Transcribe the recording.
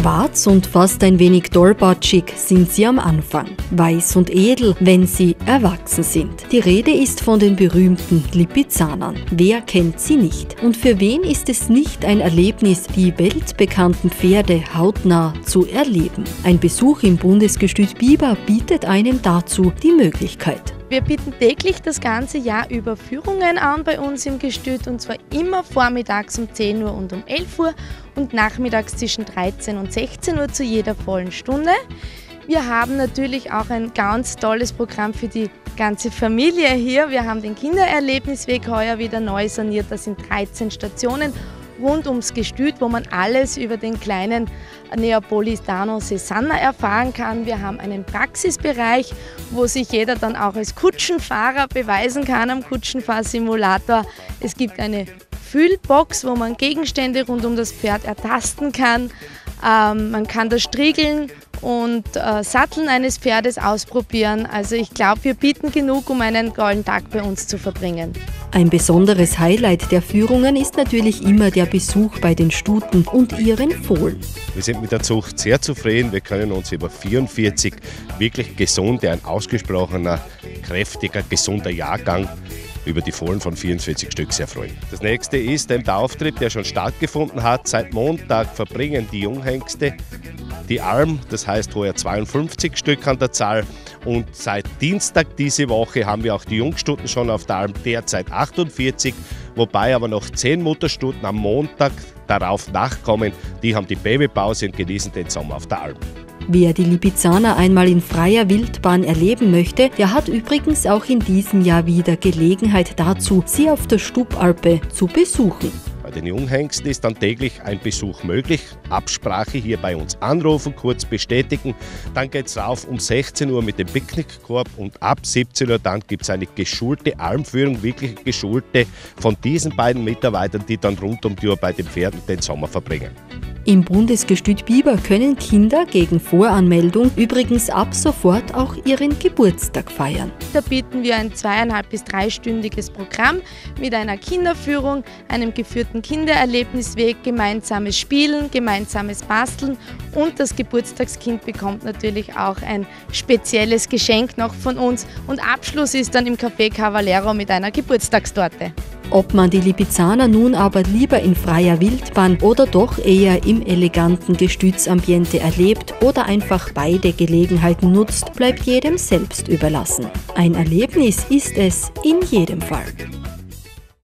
Schwarz und fast ein wenig tollpatschig sind sie am Anfang, weiß und edel, wenn sie erwachsen sind. Die Rede ist von den berühmten Lipizzanern. Wer kennt sie nicht? Und für wen ist es nicht ein Erlebnis, die weltbekannten Pferde hautnah zu erleben? Ein Besuch im Bundesgestüt Biber bietet einem dazu die Möglichkeit. Wir bieten täglich das ganze Jahr über Führungen an bei uns im Gestüt, und zwar immer vormittags um 10 Uhr und um 11 Uhr und nachmittags zwischen 13 und 16 Uhr zu jeder vollen Stunde. Wir haben natürlich auch ein ganz tolles Programm für die ganze Familie hier. Wir haben den Kindererlebnisweg heuer wieder neu saniert. Das sind 13 Stationen rund ums Gestüt, wo man alles über den kleinen Neapolitano Cesana erfahren kann. Wir haben einen Praxisbereich, wo sich jeder dann auch als Kutschenfahrer beweisen kann am Kutschenfahrsimulator. Es gibt eine Fühlbox, wo man Gegenstände rund um das Pferd ertasten kann. Man kann das Striegeln und Satteln eines Pferdes ausprobieren. Also ich glaube, wir bieten genug, um einen tollen Tag bei uns zu verbringen. Ein besonderes Highlight der Führungen ist natürlich immer der Besuch bei den Stuten und ihren Fohlen. Wir sind mit der Zucht sehr zufrieden. Wir können uns über 44 wirklich gesunde, ein ausgesprochener, kräftiger, gesunder Jahrgang über die Fohlen von 44 Stück sehr freuen. Das nächste ist der Auftritt, der schon stattgefunden hat. Seit Montag verbringen die Junghengste die Alm, das heißt heuer 52 Stück an der Zahl. Und seit Dienstag diese Woche haben wir auch die Jungstuten schon auf der Alm, derzeit 48, wobei aber noch 10 Mutterstuten am Montag darauf nachkommen. Die haben die Babypause und genießen den Sommer auf der Alm. Wer die Lipizzaner einmal in freier Wildbahn erleben möchte, der hat übrigens auch in diesem Jahr wieder Gelegenheit dazu, sie auf der Stupalpe zu besuchen. Bei den Junghengsten ist dann täglich ein Besuch möglich. Absprache hier bei uns anrufen, kurz bestätigen. Dann geht es rauf um 16 Uhr mit dem Picknickkorb und ab 17 Uhr dann gibt es eine geschulte Almführung, wirklich geschulte von diesen beiden Mitarbeitern, die dann rund um die Uhr bei den Pferden den Sommer verbringen. Im Bundesgestüt Biber können Kinder gegen Voranmeldung übrigens ab sofort auch ihren Geburtstag feiern. Da bieten wir ein 2,5- bis 3-stündiges Programm mit einer Kinderführung, einem geführten Kindererlebnisweg, gemeinsames Spielen, gemeinsames Basteln, und das Geburtstagskind bekommt natürlich auch ein spezielles Geschenk noch von uns, und Abschluss ist dann im Café Cavallero mit einer Geburtstagstorte. Ob man die Lipizzaner nun aber lieber in freier Wildbahn oder doch eher im eleganten Gestütsambiente erlebt oder einfach beide Gelegenheiten nutzt, bleibt jedem selbst überlassen. Ein Erlebnis ist es in jedem Fall.